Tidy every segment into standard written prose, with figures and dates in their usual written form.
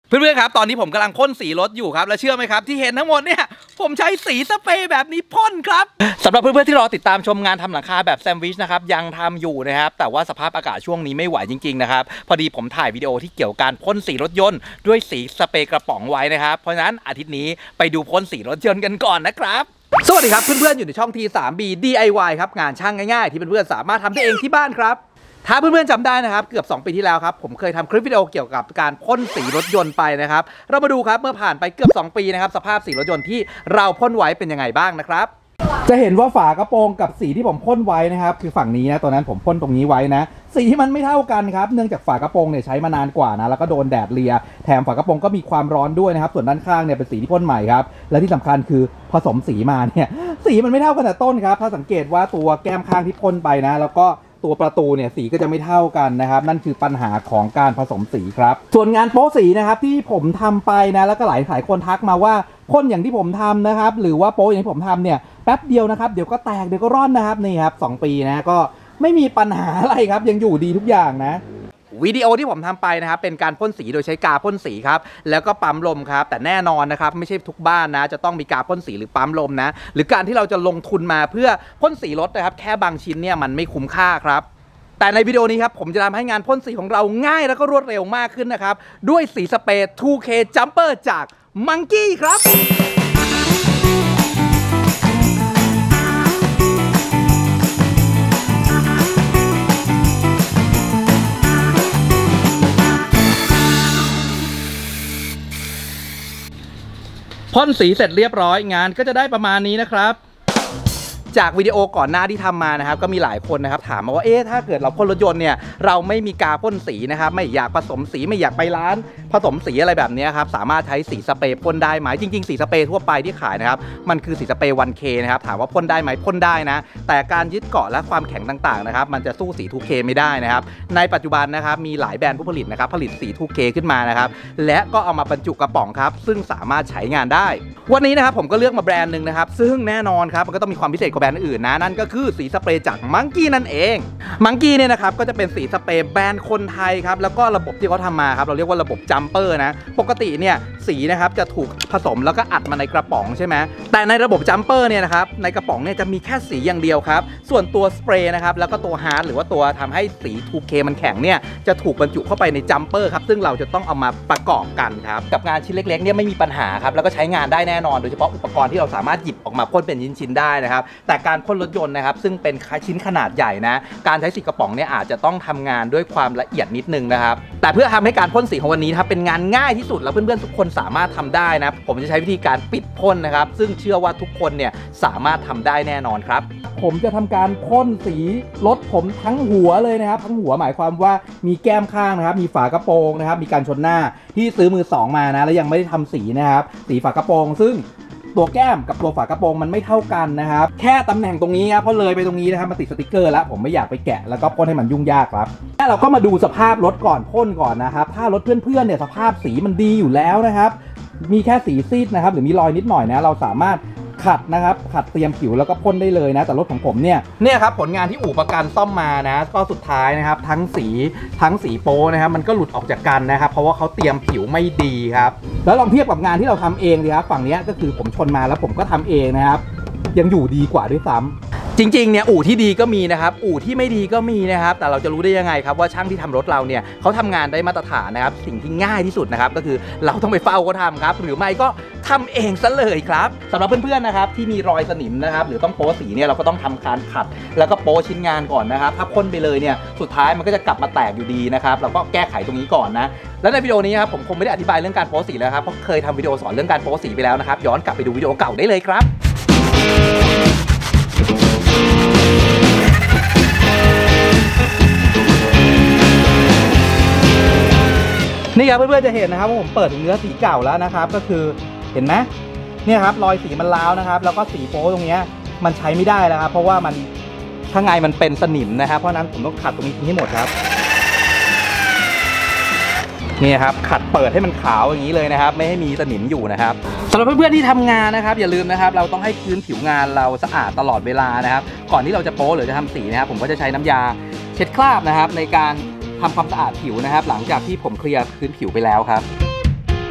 เพื่อนๆครับตอนนี้ผมกำลังพ่นสีรถอยู่ครับและเชื่อไหมครับที่เห็นทั้งหมดเนี่ยผมใช้สีสเปรย์แบบนี้พ่นครับสำหรับเพื่อนๆที่รอติดตามชมงานทำหลังคาแบบแซมวิชนะครับยังทำอยู่นะครับแต่ว่าสภาพอากาศช่วงนี้ไม่ไหวจริงๆนะครับพอดีผมถ่ายวิดีโอที่เกี่ยวกับการพ่นสีรถยนต์ด้วยสีสเปรย์กระป๋องไว้นะครับเพราะฉะนั้นอาทิตย์นี้ไปดูพ่นสีรถยนต์กันก่อนนะครับสวัสดีครับเพื่อนๆอยู่ในช่อง T3B DIY ครับงานช่างง่ายๆที่เพื่อนๆสามารถทำได้เองที่บ้านครับถ้าเพื่อนๆจำได้นะครับเกือบ2 ปีที่แล้วครับผมเคยทำคลิปวิดีโอเกี่ยวกับการพ่นสีรถยนต์ไปนะครับเรามาดูครับเมื่อผ่านไปเกือบ2 ปีนะครับสภาพสีรถยนต์ที่เราพ่นไว้เป็นยังไงบ้างนะครับจะเห็นว่าฝากระโปรงกับสีที่ผมพ่นไว้นะครับคือฝั่งนี้นะตอนนั้นผมพ่นตรงนี้ไว้นะสีมันไม่เท่ากันครับเนื่องจากฝากระโปรงเนี่ยใช้มานานกว่านะแล้วก็โดนแดดเลียแถมฝากระโปรงก็มีความร้อนด้วยนะครับส่วนด้านข้างเนี่ยเป็นสีที่พ่นใหม่ครับและที่สำคัญคือผสมสีมาเนี่ยสีมันไม่เท่ากันแต่ต้นครับถ้าสังเกตว่าตัวแก้มข้างที่พ่นไปนะแล้วก็ตัวประตูเนี่ยสีก็จะไม่เท่ากันนะครับนั่นคือปัญหาของการผสมสีครับส่วนงานโป๊สีนะครับที่ผมทำไปนะแล้วก็หลายคนทักมาว่าพ่นอย่างที่ผมทำนะครับหรือว่าโป๊อย่างที่ผมทำเนี่ยแป๊บเดียวนะครับเดี๋ยวก็แตกเดี๋ยวก็ร่อนนะครับนี่ครับ2 ปีนะก็ไม่มีปัญหาอะไรครับยังอยู่ดีทุกอย่างนะวิดีโอที่ผมทำไปนะครับเป็นการพ่นสีโดยใช้กาพ่นสีครับแล้วก็ปั๊มลมครับแต่แน่นอนนะครับไม่ใช่ทุกบ้านนะจะต้องมีกาพ่นสีหรือปั๊มลมนะหรือการที่เราจะลงทุนมาเพื่อพ่นสีรถนะครับแค่บางชิ้นเนี่ยมันไม่คุ้มค่าครับแต่ในวิดีโอนี้ครับผมจะทำให้งานพ่นสีของเราง่ายแล้วก็รวดเร็วมากขึ้นนะครับด้วยสีสเปรย์ 2K Jumper จาก Monkey ครับพ่นสีเสร็จเรียบร้อยงานก็จะได้ประมาณนี้นะครับจากวิดีโอก่อนหน้าที่ทำมานะครับก็มีหลายคนนะครับถามมาว่าถ้าเกิดเราพ่นรถยนต์เนี่ยเราไม่มีกาพ่นสีนะครับไม่อยากผสมสีไม่อยากไปร้านผสมสีอะไรแบบนี้ครับสามารถใช้สีสเปรย์พ่นได้ไหมจริงๆสีสเปรย์ทั่วไปที่ขายนะครับมันคือสีสเปรย์ 1K นะครับถามว่าพ่นได้ไหมพ่นได้นะแต่การยึดเกาะและความแข็งต่างๆนะครับมันจะสู้สี 2K ไม่ได้นะครับในปัจจุบันนะครับมีหลายแบรนด์ผู้ผลิตนะครับผลิตสี 2K ขึ้นมานะครับและก็เอามาบรรจุกระป๋องครับซึ่งสามารถใช้งานได้วันนี้นะครับผมก็เลือกมาแบรนด์หนึ่งนะครับซึ่งแน่นอนครับมันก็ต้องมีความพิเศษกว่าแบรนด์อื่นนะนั่นก็คือสีสเปรย์จาก Monkey นั่นเอง Monkey เนี่ยนะครับก็จะเป็นสีสเปรย์แบรนด์คนไทยครับแล้วก็ระบบที่เขาทำมาครับเราเรียกว่าระบบจัมเปอร์นะปกติเนี่ยสีนะครับจะถูกผสมแล้วก็อัดมาในกระป๋องใช่ไหมแต่ในระบบจัมเปอร์เนี่ยนะครับในกระป๋องเนี่ยจะมีแค่สีอย่างเดียวครับส่วนตัวสเปรย์นะครับแล้วก็ตัวฮาร์ดหรือว่าตัวทำให้สี 2K มันแข็งเนี่ยจะถูกบรรจุเข้าไปในจัมเปอร์ครับซึ่งเราจะต้องเอามาประกอบกันครับกับงานชิ้นเล็กๆเนี่ยไม่มีปัญหาครับแล้วก็ใช้งานได้แน่นอนโดยเฉพาะอุปกรณ์ที่เราสามารถหยิบออกมาพ่นเป็นชิ้นๆได้นะครับแต่การพ่นรถยนต์นะครับซึ่งเป็นชิ้นขนาดใหญ่นะการใช้สีกระป๋องเนี่ยอาจจะต้องทำงานด้วยความละเอียดนิดนึงนะครับแต่เพื่อทำให้การพ่นสีของวันนี้ครับเป็นงานง่ายที่สุดแล้วเพื่อนๆทุกคนสามารถทำได้นะผมจะใช้วิธีการปิดพ่นนะครับซึ่งเชื่อว่าทุกคนเนี่ยสามารถทำได้แน่นอนครับผมจะทำการพ่นสีรถผมทั้งหัวเลยนะครับทั้งหัวหมายความว่ามีแก้มข้างนะครับมีฝากระโปรงนะครับมีการชนหน้าที่ซื้อมือ2มานะแล้วยังไม่ได้ทำสีนะครับสีฝากระโปรงซึ่งตัวแก้มกับตัวฝากระโปรงมันไม่เท่ากันนะครับแค่ตำแหน่งตรงนี้ครับเพราะเลยไปตรงนี้นะครับมาติดสติกเกอร์แล้วผมไม่อยากไปแกะแล้วก็พ่นให้มันยุ่งยากครับแล้วเราก็มาดูสภาพรถก่อนพ่นก่อนนะครับถ้ารถเพื่อนๆเนี่ยสภาพสีมันดีอยู่แล้วนะครับมีแค่สีซีดนะครับหรือมีรอยนิดหน่อยนะเราสามารถขัดนะครับขัดเตรียมผิวแล้วก็พ่นได้เลยนะแต่รถของผมเนี่ยครับผลงานที่อู่ประกันซ่อมมานะก็สุดท้ายนะครับทั้งสีโป้นะครับมันก็หลุดออกจากกันนะครับเพราะว่าเขาเตรียมผิวไม่ดีครับแล้วลองเทียบกับงานที่เราทำเองดีครับฝั่งนี้ก็คือผมชนมาแล้วผมก็ทำเองนะครับยังอยู่ดีกว่าด้วยซ้ำจริงๆเนี่ยอู่ที่ดีก็มีนะครับอู่ที่ไม่ดีก็มีนะครับแต่เราจะรู้ได้ยังไงครับว่าช่างที่ทำรถเราเนี่ยเขาทำงานได้มาตรฐานนะครับสิ่งที่ง่ายที่สุดนะครับก็คือเราต้องไปเฝ้าเขาทำครับหรือไม่ก็ทำเองซะเลยครับสำหรับเพื่อนๆนะครับที่มีรอยสนิมนะครับหรือต้องโป๊สีเนี่ยเราก็ต้องทำการขัดแล้วก็โป๊ชิ้นงานก่อนนะครับถ้าพ่นไปเลยเนี่ยสุดท้ายมันก็จะกลับมาแตกอยู่ดีนะครับเราก็แก้ไขตรงนี้ก่อนนะแล้วในวิดีโอนี้ครับผมคงไม่ได้อธิบายเรื่องการโป๊สีแล้วครับเพราะเคยทำวิดีโอสอนเรื่องการโป๊สีไปแล้วนะครับย้อนกลับไปดูวิดีโอเก่าได้เลยครับนี่ครับเพื่อนๆจะเห็นนะครับว่าผมเปิดถึงเนื้อสีเก่าแล้วนะครับก็คือเห็นไหมเนี่ยครับรอยสีมันร้าวนะครับแล้วก็สีโป๊ตรงนี้มันใช้ไม่ได้แล้วครับเพราะว่ามันข้างในมันเป็นสนิมนะครับเพราะนั้นผมต้องขัดตรงนี้ทิ้งให้หมดครับนี่ครับขัดเปิดให้มันขาวอย่างนี้เลยนะครับไม่ให้มีสนิมอยู่นะครับสำหรับเพื่อนๆที่ทำงานนะครับอย่าลืมนะครับเราต้องให้พื้นผิวงานเราสะอาดตลอดเวลานะครับก่อนที่เราจะโป๊หรือจะทำสีนะครับผมก็จะใช้น้ำยาเช็ดคราบนะครับในการทำความสะอาดผิวนะครับหลังจากที่ผมเคลียร์พื้นผิวไปแล้วครับ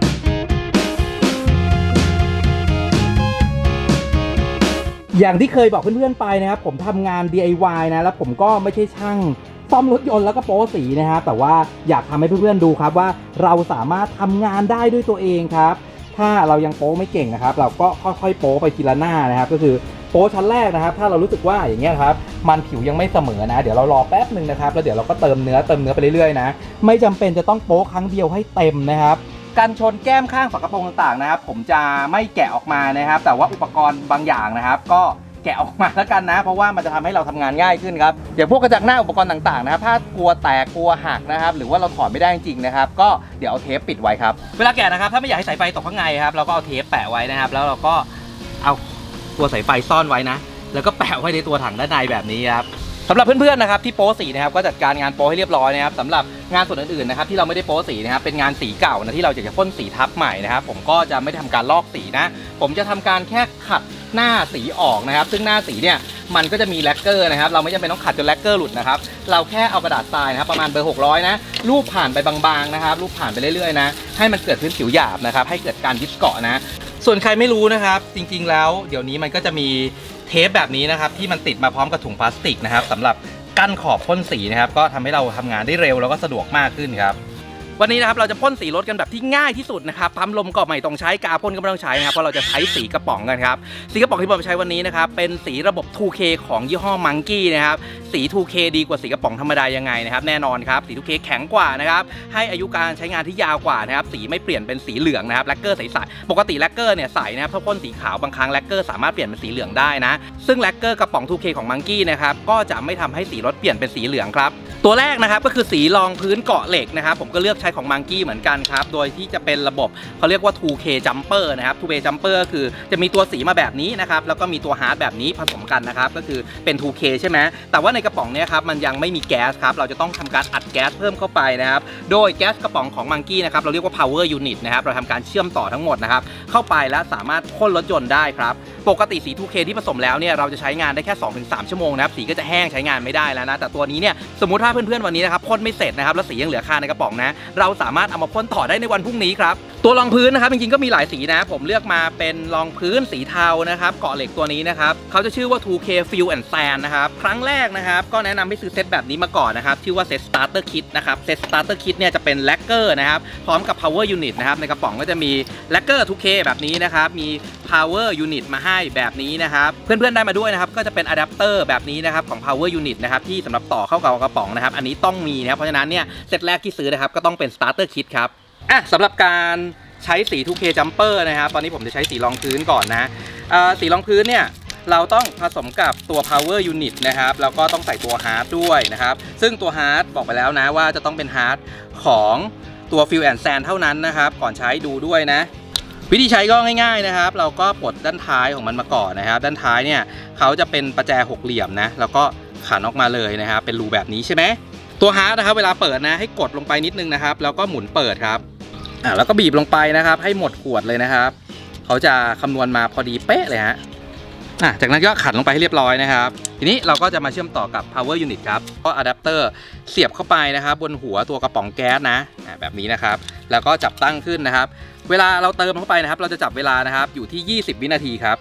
อย่างที่เคยบอกเพื่อนๆไปนะครับผมทำงาน DIY นะแล้วผมก็ไม่ใช่ช่างซ่อมรถยนต์แล้วก็โป๊สีนะครับแต่ว่าอยากทำให้เพื่อนๆดูครับว่าเราสามารถทำงานได้ด้วยตัวเองครับถ้าเรายังโป๊ไม่เก่งนะครับเราก็ค่อยๆโป๊ไปทีละหน้านะครับก็คือโป๊ชั้นแรกนะครับถ้าเรารู้สึกว่าอย่างเงี้ยครับมันผิวยังไม่เสมอนะเดี๋ยวเรารอแป๊บหนึ่งนะครับแล้วเดี๋ยวเราก็เติมเนื้อไปเรื่อยๆนะไม่จำเป็นจะต้องโป๊ครั้งเดียวให้เต็มนะครับการชนแก้มข้างฝากระโปรงต่างๆนะครับผมจะไม่แกะออกมานะครับแต่ว่าอุปกรณ์บางอย่างนะครับก็แกะออกมาแล้วกันนะเพราะว่ามันจะทำให้เราทำงานง่ายขึ้นครับอย่างพวกกระจังหน้าอุปกรณ์ต่างๆนะครับถ้ากลัวแตกกลัวหักนะครับหรือว่าเราถอดไม่ได้จริงๆนะครับก็เดี๋ยวเอาเทปปิดไว้ครับเวลาแกะนะครับถ้าไม่อยากให้สายไฟตกข้างในครับเราก็เอาเทปแปะไว้นะครับแล้วเราก็เอาตัวสายไฟซ่อนไว้นะแล้วก็แปะไว้ในตัวถังด้านในแบบนี้ครับสำหรับเพื่อนๆนะครับที่โป๊สีนะครับก็จัดการงานโป๊ให้เรียบร้อยนะครับสำหรับงานส่วนอื่นๆนะครับที่เราไม่ได้โป๊สีนะครับเป็นงานสีเก่านะที่เราอยากจะพ่นสีทับใหม่นะครับผมก็จะไม่ทำการลอกสีนะผมจะทำการแค่ขัดหน้าสีออกนะครับซึ่งหน้าสีเนี่ยมันก็จะมีแลกเกอร์นะครับเราไม่จำเป็นต้องขัดจนแลกเกอร์หลุดนะครับเราแค่เอากระดาษทรายนะครับประมาณเบอร์600นะรูปผ่านไปบางๆนะครับรูปผ่านไปเรื่อยๆนะให้มันเกิดพื้นผิวหยาบนะครับให้เกิดการยึดเกาะนะส่วนใครไม่รู้นะครับจริงๆแล้วเดี๋ยวนี้มันก็จะมีเทปแบบนี้นะครับที่มันติดมาพร้อมกับถุงพลาสติกนะครับสำหรับกั้นขอบพ่นสีนะครับก็ทำให้เราทำงานได้เร็วแล้วก็สะดวกมากขึ้นครับวันนี้นะครับเราจะพ่นสีรถกันแบบที่ง่ายที่สุดนะครับปั๊มลมก็ไม่ต้องใช้กาพ่นก็ไม่ต้องใช้นะครับเพราะเราจะใช้สีกระป๋องกันครับสีกระป๋องที่ผมใช้วันนี้นะครับเป็นสีระบบ 2K ของยี่ห้อ Monkey นะครับสี 2K ดีกว่าสีกระป๋องธรรมดายังไงนะครับแน่นอนครับสี 2K แข็งกว่านะครับให้อายุการใช้งานที่ยาวกว่านะครับสีไม่เปลี่ยนเป็นสีเหลืองนะครับแลกเกอร์ใสๆปกติแลกเกอร์เนี่ยใสนะครับถ้าพ่นสีขาวบางครั้งแลกเกอร์สามารถเปลี่ยนเป็นสีเหลืองได้นะซึ่งแลกเกอร์กระป๋อง 2K ของ Monkey นะครับก็จะไม่ทำให้สีรถเปลี่ยนเป็นสีเหลืองครับตัวแรกนะครับก็คือสีรองพื้นเกาะเหล็กนะครับผมก็เลือกใช้ของ Monkey เหมือนกันครับโดยที่จะเป็นระบบเขาเรียกว่า 2K Jumper นะครับ 2K Jumper ก็คือจะมีตัวสีมาแบบนี้นะครับแล้วก็มีตัวฮาร์ดแบบนี้ผสมกันนะครับก็คือเป็น 2K ใช่ไหมแต่ว่าในกระป๋องนี้ครับมันยังไม่มีแก๊สครับเราจะต้องทำการอัดแก๊สเพิ่มเข้าไปนะครับโดยแก๊สกระป๋องของ Monkey นะครับเราเรียกว่า Power Unit นะครับเราทำการเชื่อมต่อทั้งหมดนะครับเข้าไปแล้วสามารถพ่นรถยนต์ได้ครับปกติสี 2K ที่ผสมแล้วเนี่ยเราจะใช้งานได้แค่ 2-3 ชั่วโมงนะครับสีก็จะแห้งใช้งานไม่ได้แล้วนะแต่ตัวนี้เนี่ยสมมุติถ้าเพื่อนๆวันนี้นะครับพ่นไม่เสร็จนะครับแล้วสียังเหลือคาในกระป๋องนะเราสามารถเอามาพ่นต่อได้ในวันพรุ่งนี้ครับตัวรองพื้นนะครับจริงๆก็มีหลายสีนะผมเลือกมาเป็นรองพื้นสีเทานะครับเกาะเหล็กตัวนี้นะครับเขาจะชื่อว่า 2K Fuel and Sand นะครับครั้งแรกนะครับก็แนะนำให้ซื้อเซตแบบนี้มาก่อนนะครับชื่อว่าเซต Starter Kit นะครับเซต Starter Kit เนี่ยจะเป็นแลกเกอร์นะครับพร้อมกับ Power Unit นะครับในกระป๋องก็จะมีแลกเกอร์ 2K แบบนี้นะครับมี Power Unit มาให้แบบนี้นะครับเพื่อนๆได้มาด้วยนะครับก็จะเป็นอะแดปเตอร์แบบนี้นะครับของ Power Unit นะครับที่สำหรับต่อเข้ากับกระป๋องนะครับอันนี้ต้องมีนะครับเพราะฉะนั้นเนี่ยเซตแรกที่ซื้อนะครับก็ต้องเป็น Starter Kit ครับสำหรับการใช้สี 2K Jumper นะครับตอนนี้ผมจะใช้สีรองพื้นก่อนนะสีรองพื้นเนี่ยเราต้องผสมกับตัว Power Unit นะครับแล้วก็ต้องใส่ตัวฮาร์ดด้วยนะครับซึ่งตัวฮาร์ดบอกไปแล้วนะว่าจะต้องเป็นฮาร์ดของตัว Fuel and Sand เท่านั้นนะครับก่อนใช้ดูด้วยนะวิธีใช้ก็ง่ายๆนะครับเราก็ปลดด้านท้ายของมันมาก่อนนะครับด้านท้ายเนี่ยเขาจะเป็นประแจหกเหลี่ยมนะแล้วก็ขันออกมาเลยนะครับเป็นรูแบบนี้ใช่ไหมตัวฮาร์ดนะครับเวลาเปิดนะให้กดลงไปนิดนึงนะครับแล้วก็หมุนเปิดครับแล้วก็บีบลงไปนะครับให้หมดขวดเลยนะครับเขาจะคำนวณมาพอดีเป๊ะเลยฮะจากนั้นก็ขันลงไปให้เรียบร้อยนะครับทีนี้เราก็จะมาเชื่อมต่อกับ Power Unit ครับก็อะแดปเตอร์เสียบเข้าไปนะครับบนหัวตัวกระป๋องแก๊สนะแบบนี้นะครับแล้วก็จับตั้งขึ้นนะครับเวลาเราเติมเข้าไปนะครับเราจะจับเวลานะครับอยู่ที่20วินาทีครับ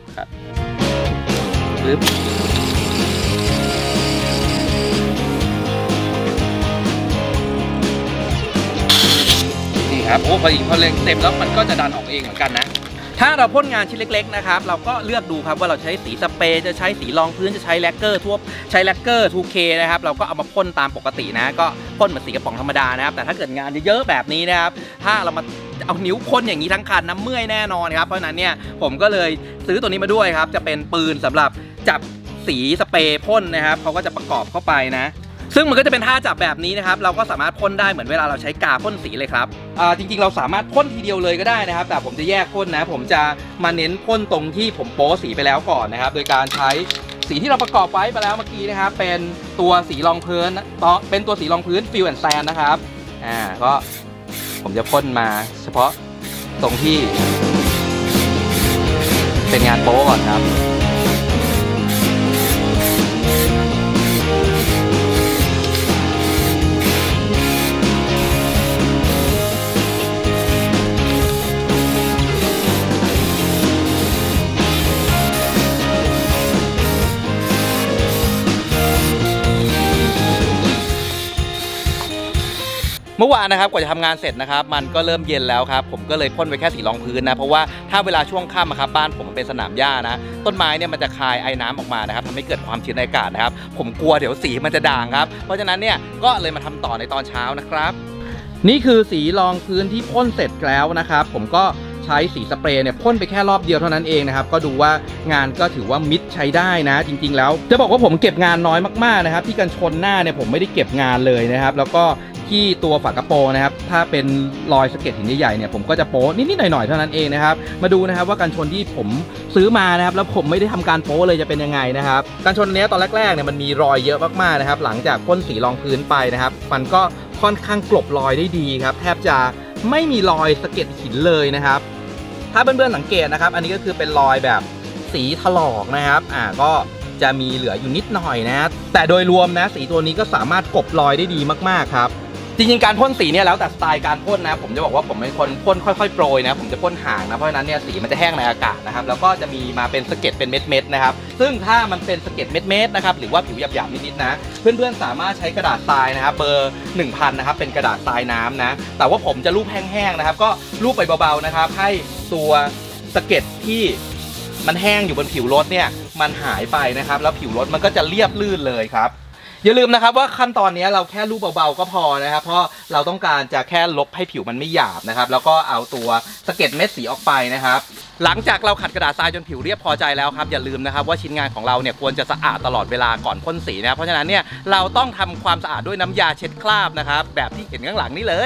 ปึ๊บนี่ครับโอ้พอเล็งเต็มแล้วมันก็จะดันออกเองเหมือนกันนะถ้าเราพ่นงานชิ้นเล็กๆนะครับเราก็เลือกดูครับว่าเราใช้สีสเปรย์จะใช้สีรองพื้นจะใช้แลกเกอร์ใช้แลกเกอร์ 2K นะครับเราก็เอามาพ่นตามปกตินะก็พ่นเหมือนสีกระป๋องธรรมดานะครับแต่ถ้าเกิดงานเยอะๆแบบนี้นะครับถ้าเรามาเอานิ้วพ่นอย่างนี้ทั้งคันน้ำเมื่อยแน่นอนครับเพราะฉะนั้นเนี่ยผมก็เลยซื้อตัวนี้มาด้วยครับจะเป็นปืนสำหรับจับสีสเปรย์พ่นนะครับเขาก็จะประกอบเข้าไปนะซึ่งมันก็จะเป็นท่าจับแบบนี้นะครับเราก็สามารถพ่นได้เหมือนเวลาเราใช้กาพ่นสีเลยครับจริงๆเราสามารถพ่นทีเดียวเลยก็ได้นะครับแต่ผมจะแยกพ่นนะผมจะมาเน้นพ่นตรงที่ผมโป๊สีไปแล้วก่อนนะครับโดยการใช้สีที่เราประกอบไว้ไปแล้วเมื่อกี้นะครับเป็นตัวสีรองพื้นเป็นตัวสีรองพื้น Fuel and Sand นะครับก็ผมจะพ่นมาเฉพาะตรงที่เป็นงานโป๊ก่อนครับมื่อวานนะครับกว่าจะทำงานเสร็จนะครับมันก็เริ่มเย็นแล้วครับผมก็เลยพ่นไปแค่สีรองพื้นนะเพราะว่าถ้าเวลาช่วงค่ำครับบ้านผมมันเป็นสนามหญ้านะต้นไม้เนี่ยมันจะคายไอ้น้ำออกมานะครับทำให้เกิดความชื้นในอากาศนะครับผมกลัวเดี๋ยวสีมันจะด่างครับเพราะฉะนั้นเนี่ยก็เลยมาทำต่อในตอนเช้านะครับนี่คือสีรองพื้นที่พ่นเสร็จแล้วนะครับผมก็ใช้สีสเปรย์เนี่ยพ่นไปแค่รอบเดียวเท่านั้นเองนะครับก็ดูว่างานก็ถือว่ามิดใช้ได้นะจริงๆแล้วจะบอกว่าผมเก็บงานน้อยมากๆนะครับที่กันชนหน้าเนี่ยผมไม่ได้เก็บงานเลยนะครับแล้วก็ที่ตัวฝากระโปรงนะครับถ้าเป็นรอยสะเก็ดหินใหญ่ๆเนี่ยผมก็จะโป๊นิดๆหน่อยๆเท่านั้นเองนะครับมาดูนะครับว่ากันชนที่ผมซื้อมานะครับแล้วผมไม่ได้ทำการโป๊เลยจะเป็นยังไงนะครับกันชนนี้ตอนแรกๆเนี่ยมันมีรอยเยอะมากๆนะครับหลังจากพ่นสีรองพื้นไปนะครับมันก็ค่อนข้างกลบรอยได้ดีครับแทบจะไม่มีรอยสะเก็ดหินเลยนะครับถ้าเพื่อนๆสังเกตนะครับอันนี้ก็คือเป็นรอยแบบสีถลอกนะครับก็จะมีเหลืออยู่นิดหน่อยนะแต่โดยรวมนะสีตัวนี้ก็สามารถกลบรอยได้ดีมากๆครับจริงๆการพ่นสีเนี่ยแล้วแต่สไตล์การพ่นนะผมจะบอกว่าผมเป็นคนพ่นค่อยๆโปรยนะผมจะพ่นห่างนะเพราะฉะนั้นเนี่ยสีมันจะแห้งในอากาศนะครับแล้วก็จะมีมาเป็นสะเก็ดเป็นเม็ดๆนะครับซึ่งถ้ามันเป็นสะเก็ดเม็ดๆนะครับหรือว่าผิวหยาบๆนิดๆนะเพื่อนๆสามารถใช้กระดาษทรายนะครับเบอร์ 1000นะครับเป็นกระดาษทรายน้ำนะแต่ว่าผมจะลูบแห้งๆนะครับก็ลูบไปเบาๆนะครับให้ตัวสะเก็ดที่มันแห้งอยู่บนผิวรถเนี่ยมันหายไปนะครับแล้วผิวรถมันก็จะเรียบลื่นเลยครับอย่าลืมนะครับว่าขั้นตอนนี้เราแค่ลูบเบาๆก็พอนะครับเพราะเราต้องการจะแค่ลบให้ผิวมันไม่หยาบนะครับแล้วก็เอาตัวสะเก็ดเม็ดสีออกไปนะครับหลังจากเราขัดกระดาษทรายจนผิวเรียบพอใจแล้วครับอย่าลืมนะครับว่าชิ้นงานของเราเนี่ยควรจะสะอาดตลอดเวลาก่อนพ่นสีนะเพราะฉะนั้นเนี่ยเราต้องทำความสะอาดด้วยน้ำยาเช็ดคราบนะครับแบบที่เห็นข้างหลังนี้เลย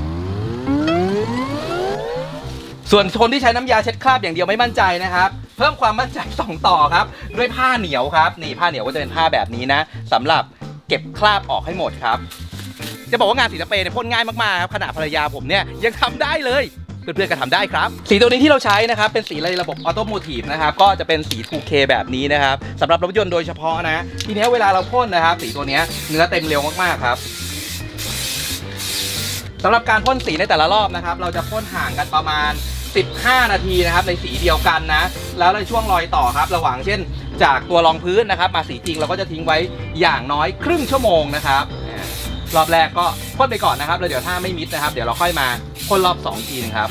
ส่วนคนที่ใช้น้ำยาเช็ดคราบอย่างเดียวไม่มั่นใจนะครับเพิ่มความมั่นใจ2 ต่อครับด้วยผ้าเหนียวครับนี่ผ้าเหนียวก็จะเป็นผ้าแบบนี้นะสำหรับเก็บคราบออกให้หมดครับจะบอกว่างานสีสเปรย์เนี่ยพ่นง่ายมากๆครับขนาดภรรยาผมเนี่ยยังทำได้เลยเพื่อนๆก็ทำได้ครับสีตัวนี้ที่เราใช้นะครับเป็นสีระบบออโตโมทีฟนะครับก็จะเป็นสี 2K แบบนี้นะครับสำหรับรถยนต์โดยเฉพาะนะทีนี้เวลาเราพ่นนะครับสีตัวนี้เนื้อเต็มเร็วมากๆครับสำหรับการพ่นสีในแต่ละรอบนะครับเราจะพ่นห่างกันประมาณ15 นาทีนะครับในสีเดียวกันนะแล้วในช่วงรอยต่อครับระหว่างเช่นจากตัวรองพื้นนะครับมาสีจริงเราก็จะทิ้งไว้อย่างน้อยครึ่งชั่วโมงนะครับรอบแรกก็พ่นไปก่อนนะครับแล้วเดี๋ยวถ้าไม่มิดนะครับเดี๋ยวเราค่อยมาพ่นรอบ2ทีนึงครับ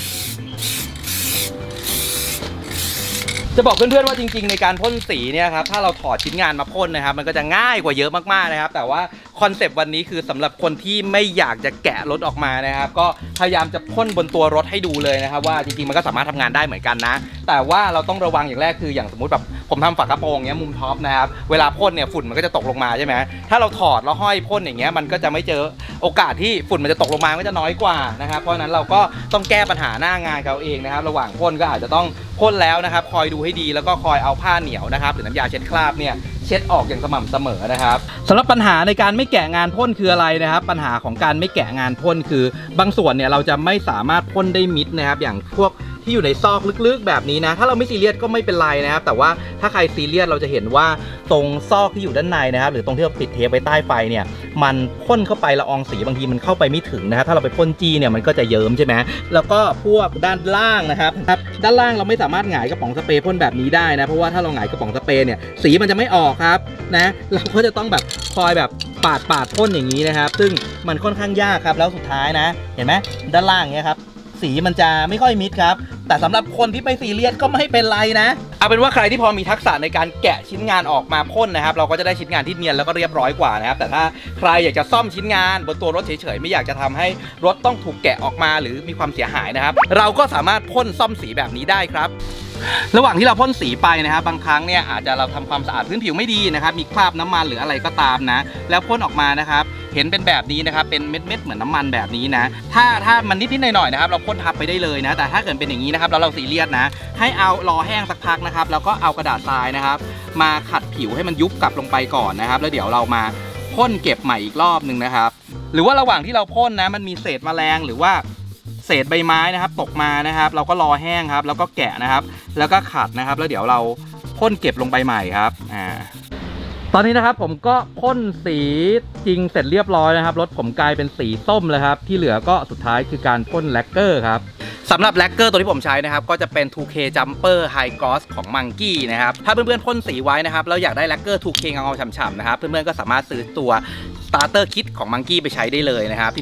จะบอกเพื่อนๆว่าจริงๆในการพ่นสีเนี่ยครับถ้าเราถอดชิ้นงานมาพ่นนะครับมันก็จะง่ายกว่าเยอะมากๆนะครับแต่ว่าคอนเซปต์วันนี้คือสำหรับคนที่ไม่อยากจะแกะรถออกมานะครับก็พยายามจะพ่นบนตัวรถให้ดูเลยนะครับว่าจริงๆมันก็สามารถทำงานได้เหมือนกันนะแต่ว่าเราต้องระวังอย่างแรกคืออย่างสมมุติแบบผมทำฝากระโปรงเงี้ยมุมท็อปนะครับเวลาพ่นเนี่ยฝุ่นมันก็จะตกลงมาใช่ไหมถ้าเราถอดแล้วห้อยพ่นอย่างเงี้ยมันก็จะไม่เจอโอกาสที่ฝุ่นมันจะตกลงมาก็จะน้อยกว่านะครับเพราะฉะนั้นเราก็ต้องแก้ปัญหาหน้างานเขาเองนะครับระหว่างพ่นก็อาจจะต้องพ่นแล้วนะครับคอยดูให้ดีแล้วก็คอยเอาผ้าเหนียวนะครับหรือน้ำยาเช็ดคราบเนี่ยเช็ดออกอย่างสม่ำเสมอนะครับสำหรับปัญหาในการไม่แกะงานพ่นคืออะไรนะครับปัญหาของการไม่แกะงานพ่นคือบางส่วนเนี่ยเราจะไม่สามารถพ่นได้มิดนะครับอย่างพวกที่อยู่ในซอกลึกๆแบบนี้นะถ้าเราไม่ซีเรียสก็ไม่เป็นไรนะครับแต่ว่าถ้าใครซีเรียสเราจะเห็นว่าตรงซอกที่อยู่ด้านในนะครับหรือตรงที่เราติดเทปไว้ใต้ไฟเนี่ยมันพ่นเข้าไปละอองสีบางทีมันเข้าไปไม่ถึงนะครับถ้าเราไปพ่นจี้เนี่ยมันก็จะเยิ้มใช่ไหมแล้วก็พวกด้านล่างนะครับด้านล่างเราไม่สามารถหงายกระป๋องสเปรย์พ่นแบบนี้ได้นะเพราะว่าถ้าเราหงายกระป๋องสเปรย์เนี่ยสีมันจะไม่ออกครับนะเราก็จะต้องแบบคอยแบบปาดพ่นอย่างนี้นะครับซึ่งมันค่อนข้างยากครับแล้วสุดท้ายนะเห็นไหมด้านล่างเนี่ยครับสีมันจะไม่ค่อยมิดครับแต่สำหรับคนที่ไปซีเรียสก็ไม่เป็นไรนะเอาเป็นว่าใครที่พอมีทักษะในการแกะชิ้นงานออกมาพ่นนะครับเราก็จะได้ชิ้นงานที่เนียนแล้วก็เรียบร้อยกว่านะครับแต่ถ้าใครอยากจะซ่อมชิ้นงานบนตัวรถเฉยๆไม่อยากจะทำให้รถต้องถูกแกะออกมาหรือมีความเสียหายนะครับเราก็สามารถพ่นซ่อมสีแบบนี้ได้ครับระหว่างที่เราพ่นสีไปนะครับบางครั้งเนี่ยอาจจะเราทำความสะอาดพื้นผิวไม่ดีนะครับมีคราบน้ำมันหรืออะไรก็ตามนะแล้วพ่นออกมานะครับเห็นเป็นแบบนี้นะครับเป็นเม็ดๆเหมือนน้ำมันแบบนี้นะถ้ามันนิดๆหน่อยๆนะครับเราพ่นทับไปได้เลยนะแต่ถ้าเกิดเป็นอย่างนี้นะครับแล้วเราซีเรียสนะให้เอารอแห้งสักพักนะครับแล้วก็เอากระดาษทรายนะครับมาขัดผิวให้มันยุบกลับลงไปก่อนนะครับแล้วเดี๋ยวเรามาพ่นเก็บใหม่อีกรอบนึงนะครับหรือว่าระหว่างที่เราพ่นนะมันมีเศษแมลงหรือว่าเศษใบไม้นะครับตกมานะครับเราก็รอแห้งครับแล้วก็แกะนะครับแล้วก็ขัดนะครับแล้วเดี๋ยวเราพ่นเก็บลงไปใหม่ครับตอนนี้นะครับผมก็พ่นสีจริงเสร็จเรียบร้อยนะครับรถผมกลายเป็นสีส้มเลยครับที่เหลือก็สุดท้ายคือการพ่นแลกเกอร์ครับสำหรับแลกเกอร์ตัวที่ผมใช้นะครับก็จะเป็น 2K Jumper High Gloss ของ Monkey นะครับถ้าเพื่อนๆพ่นสีไว้นะครับแล้วอยากได้แลกเกอร์ 2K เงาๆฉ่ำๆนะครับเพื่อนๆก็สามารถซื้อตัว Starter Kit ของ Monkey ไปใช้ได้เลยนะครับทีเนี้ย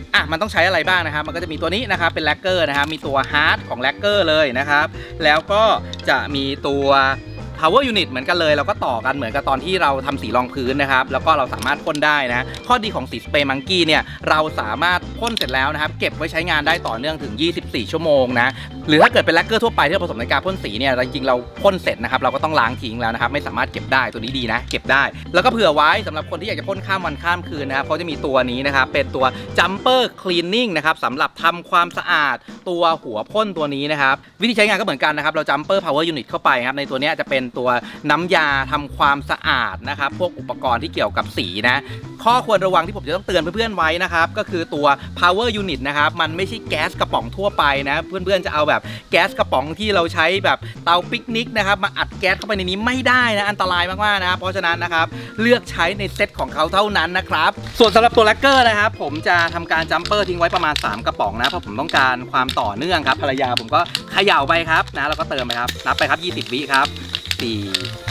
มันต้องใช้อะไรบ้างนะครับมันก็จะมีตัวนี้นะครับเป็นแลกเกอร์นะครับมีตัวฮาร์ดของแลกเกอร์เลยนะครับแล้วก็จะมีตัว power unit เหมือนกันเลยเราก็ต่อกันเหมือนกับตอนที่เราทำสีรองพื้นนะครับแล้วก็เราสามารถพ่นได้นะข้อดีของสีสเปรย์มังกี้เนี่ยเราสามารถพ่นเสร็จแล้วนะครับเก็บไว้ใช้งานได้ต่อเนื่องถึง24ชั่วโมงนะหรือถ้าเกิดเป็นแลกเกอร์ทั่วไปที่เราผสมในการพ่นสีเนี่ยจริงๆเราพ่นเสร็จนะครับเราก็ต้องล้างทิ้งแล้วนะครับไม่สามารถเก็บได้ตัวนี้ดีนะเก็บได้แล้วก็เผื่อไว้สำหรับคนที่อยากจะพ่นข้ามวันข้ามคืนนะครับเขาจะมีตัวนี้นะครับเป็นตัว jumper cleaning นะครับสำหรับทำความสะอาดตัวหัวพ่นตัวนี้นะครับวิธีใช้งานก็เหมือนกันนะครับเรา jumper power unit เข้าไปครับในตัวนี้จะเป็นตัวน้ำยาทำความสะอาดนะครับพวกอุปกรณ์ที่เกี่ยวกับสีนะข้อควรระวังที่ผมจะต้องเตือนเพื่อนๆไว้นะครับก็คือตัว power unit นะครับมันไม่ใช่แก๊สกระป๋องทั่วไปนะเพื่อนๆจะเอาแบบแก๊สกระป๋องที่เราใช้แบบเตาปิกนิกนะครับมาอัดแก๊สเข้าไปในนี้ไม่ได้นะอันตรายมากๆนะครับเพราะฉะนั้นนะครับเลือกใช้ในเซตของเขาเท่านั้นนะครับส่วนสำหรับตัวแลกเกอร์นะครับผมจะทำการจัมเปอร์ทิ้งไว้ประมาณ3กระป๋องนะเพราะผมต้องการความต่อเนื่องครับภรรยาผมก็เขย่าไปครับนะแล้วก็เติมไปครับนับไปครับ20วิครับ4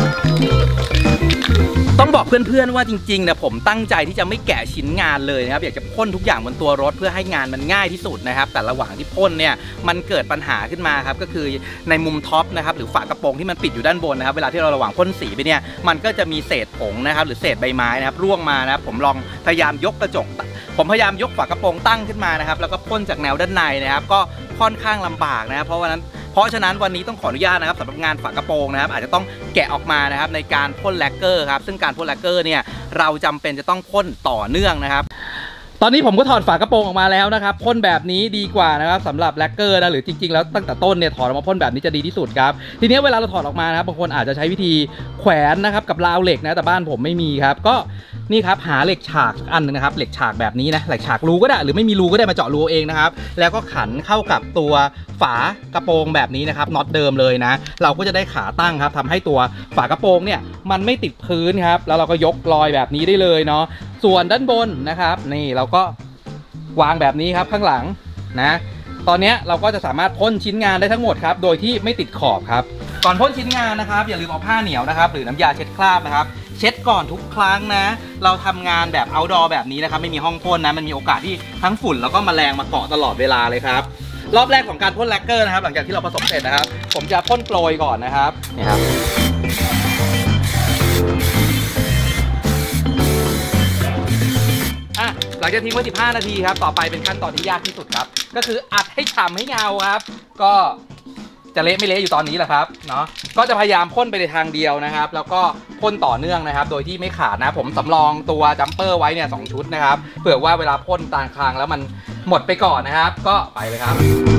5ต้องบอกเพื่อนๆว่าจริงๆเนี่ยผมตั้งใจที่จะไม่แกะชิ้นงานเลยนะครับอยากจะพ่นทุกอย่างบนตัวรถเพื่อให้งานมันง่ายที่สุดนะครับแต่ระหว่างที่พ่นเนี่ยมันเกิดปัญหาขึ้นมาครับก็คือในมุมท็อปนะครับหรือฝากระโปรงที่มันปิดอยู่ด้านบนนะครับเวลาที่เราระหว่างพ่นสีไปเนี่ยมันก็จะมีเศษผงนะครับหรือเศษใบไม้นะครับร่วงมานะครับผมลองพยายามยกกระจกผมพยายามยกฝากระโปรงตั้งขึ้นมานะครับแล้วก็พ่นจากแนวด้านในนะครับก็ค่อนข้างลำบากนะครับเพราะฉะนั้นวันนี้ต้องขออนุญาตนะครับสำหรับงานฝากระโปรงนะครับอาจจะต้องแกะออกมานะครับในการพ่นแลกเกอร์ครับซึ่งการพ่นแลกเกอร์เนี่ยเราจำเป็นจะต้องพ่นต่อเนื่องนะครับตอนนี้ผมก็ถอดฝากระโปรงออกมาแล้วนะครับพ่นแบบนี้ดีกว่านะครับสำหรับแลกเกอร์นะหรือจริงๆแล้วตั้งแต่ต้นเนี่ยถอดออกมาพ่นแบบนี้จะดีที่สุดครับทีนี้เวลาเราถอดออกมานะครับบางคนอาจจะใช้วิธีแขวนนะครับกับราวเหล็กนะแต่บ้านผมไม่มีครับก็นี่ครับหาเหล็กฉากอันนึงนะครับเหล็กฉากแบบนี้นะเหล็กฉากรูก็ได้หรือไม่มีรูก็ได้มาเจาะรูเองนะครับแล้วก็ขันเข้ากับตัวฝากระโปรงแบบนี้นะครับน็อตเดิมเลยนะเราก็จะได้ขาตั้งครับทำให้ตัวฝากระโปรงเนี่ยมันไม่ติดพื้นครับแล้วเราก็ยกลอยแบบนี้ได้เลยเนาะส่วนด้านบนนะครับนี่เราก็วางแบบนี้ครับข้างหลังนะตอนนี้เราก็จะสามารถพ่นชิ้นงานได้ทั้งหมดครับโดยที่ไม่ติดขอบครับก่อนพ่นชิ้นงานนะครับอย่าลืมเอาผ้าเหนียวนะครับหรือน้ำยาเช็ดคราบนะครับเช็ดก่อนทุกครั้งนะเราทำงานแบบ outdoor แบบนี้นะครับไม่มีห้องพ่นนะมันมีโอกาสที่ทั้งฝุ่นแล้วก็แมลงมาเกาะตลอดเวลาเลยครับรอบแรกของการพ่นแลกเกอร์นะครับหลังจากที่เราผสมเสร็จนะครับผมจะพ่นโปรยก่อนนะครับนี่ครับหลังจากทิ้งไว้15 นาทีครับต่อไปเป็นขั้นตอนที่ยากที่สุดครับก็คืออัดให้ฉ่ำให้เงาครับก็จะเละไม่เละอยู่ตอนนี้แหละครับเนาะก็จะพยายามพ่นไปในทางเดียวนะครับแล้วก็พ่นต่อเนื่องนะครับโดยที่ไม่ขาดนะผมสำรองตัวจัมเปอร์ไว้เนี่ย2ชุดนะครับเผื่อว่าเวลาพ่นตามคางแล้วมันหมดไปก่อนนะครับก็ไปเลยครับ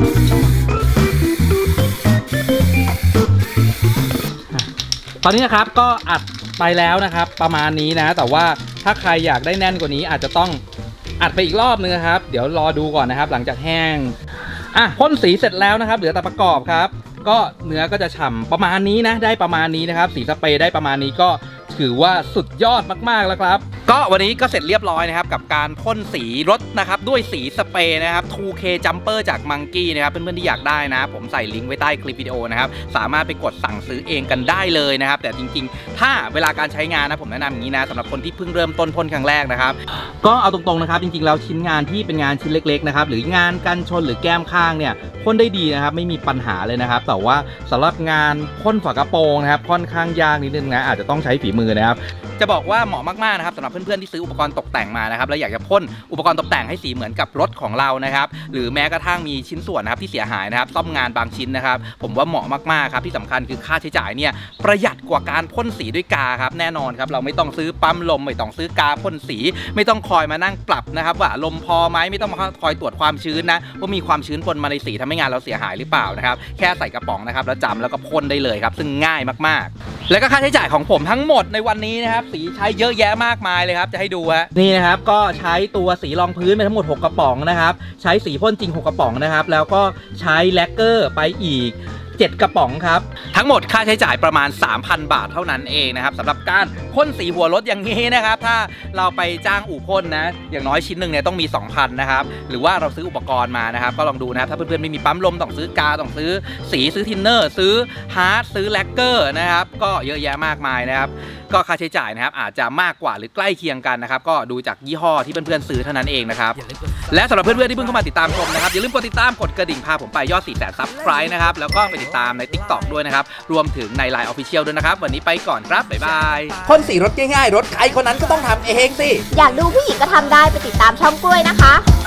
ตอนนี้นะครับก็อัดไปแล้วนะครับประมาณนี้นะแต่ว่าถ้าใครอยากได้แน่นกว่านี้อาจจะต้องอัดไปอีกรอบนึงนะครับเดี๋ยวรอดูก่อนนะครับหลังจากแห้งพ่นสีเสร็จแล้วนะครับเหลือแต่ประกอบครับก็เนื้อก็จะฉ่ำประมาณนี้นะได้ประมาณนี้นะครับสีสเปรย์ได้ประมาณนี้ก็ถือว่าสุดยอดมากๆแล้วครับก็วันนี้ก็เสร็จเรียบร้อยนะครับกับการพ่นสีรถนะครับด้วยสีสเปรย์นะครับ 2K Jumper จาก Monkey นะครับเพื่อนๆที่อยากได้นะผมใส่ลิงก์ไว้ใต้คลิปวิดีโอนะครับสามารถไปกดสั่งซื้อเองกันได้เลยนะครับแต่จริงๆถ้าเวลาการใช้งานนะผมแนะนำอย่างนี้นะสำหรับคนที่เพิ่งเริ่มต้นพ่นครั้งแรกนะครับก็เอาตรงๆนะครับจริงๆแล้วชิ้นงานที่เป็นงานชิ้นเล็กๆนะครับหรืองานกันชนหรือแก้มข้างเนี่ยพ่นได้ดีนะครับไม่มีปัญหาเลยนะครับแต่ว่าสำหรับงานพ่นฝากระโปรงนะครับค่อนข้างยากนิดนึงนะอาจจะต้องใช้ฝีมือนะครับจะบอกว่าเหมาะมากๆนะครับสำหรับเพื่อนๆที่ซื้ออุปกรณ์ตกแต่งมานะครับแล้วอยากจะพ่นอุปกรณ์ตกแต่งให้สีเหมือนกับรถของเรานะครับหรือแม้กระทั่งมีชิ้นส่วนนะครับที่เสียหายนะครับซ่อมงานบางชิ้นนะครับผมว่าเหมาะมากๆครับที่สำคัญคือค่าใช้จ่ายเนี่ยประหยัดกว่าการพ่นสีด้วยกาครับแน่นอนครับเราไม่ต้องซื้อปั๊มลมไม่ต้องซื้อกาพ่นสีไม่ต้องคอยมานั่งปรับนะครับว่าลมพอไหมไม่ต้องมาคอยตรวจความชื้นนะว่ามีความชื้นปนมาในสีทำให้งานเราเสียหายหรือเปล่านะครับแค่ใส่กระป๋องนะครับแล้วจำแล้วก็พ่นได้เลยครับซึ่งง่ายมากๆแล้วก็ค่าใช้จ่ายของผมทั้งหมดในวันนี้นะครับสีใช้เยอะแยะมากมายเลยครับจะให้ดูฮะนี่นะครับก็ใช้ตัวสีรองพื้นไปทั้งหมด6กระป๋องนะครับใช้สีพ่นจริง6กระป๋องนะครับแล้วก็ใช้แลกเกอร์ไปอีก7กระป๋องครับทั้งหมดค่าใช้จ่ายประมาณ 3,000 บาทเท่านั้นเองนะครับสำหรับการพ่นสีหัวรถอย่างนี้นะครับถ้าเราไปจ้างอู่พ่นนะอย่างน้อยชิ้นหนึ่งเนี่ยต้องมี 2,000 นะครับหรือว่าเราซื้ออุปกรณ์มานะครับก็ลองดูนะครับถ้าเพื่อนๆไม่มีปั๊มลมต้องซื้อกาต้องซื้อสีซื้อทินเนอร์ซื้อฮาร์ดซื้อแลกเกอร์นะครับก็เยอะแยะมากมายนะครับก็ค่าใช้จ่ายนะครับอาจจะมากกว่าหรือใกล้เคียงกันนะครับก็ดูจากยี่ห้อที่เพื่อนๆซื้อเท่านั้นเองนะครับและสำหรับเพื่อนๆที่เพิ่งเข้ามาติดตามชมนะครับอย่าลืมกดติดตามกดกระดิ่งพาผมไปยอด 400,000 Subscribe นะครับแล้วก็ไปติดตามใน TikTok ด้วยนะครับรวมถึงใน LINE Official ด้วยนะครับวันนี้ไปก่อนครับบ๊ายบายพ่นสีรถง่ายๆรถใครคนนั้นก็ต้องทำเองสิอยากดูผู้หญิงก็ทำได้ไปติดตามช่องกล้วยนะคะ